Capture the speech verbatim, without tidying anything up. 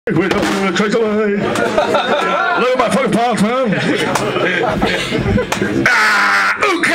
We don't chase away. Look at my fucking pants, man. Ah, okay.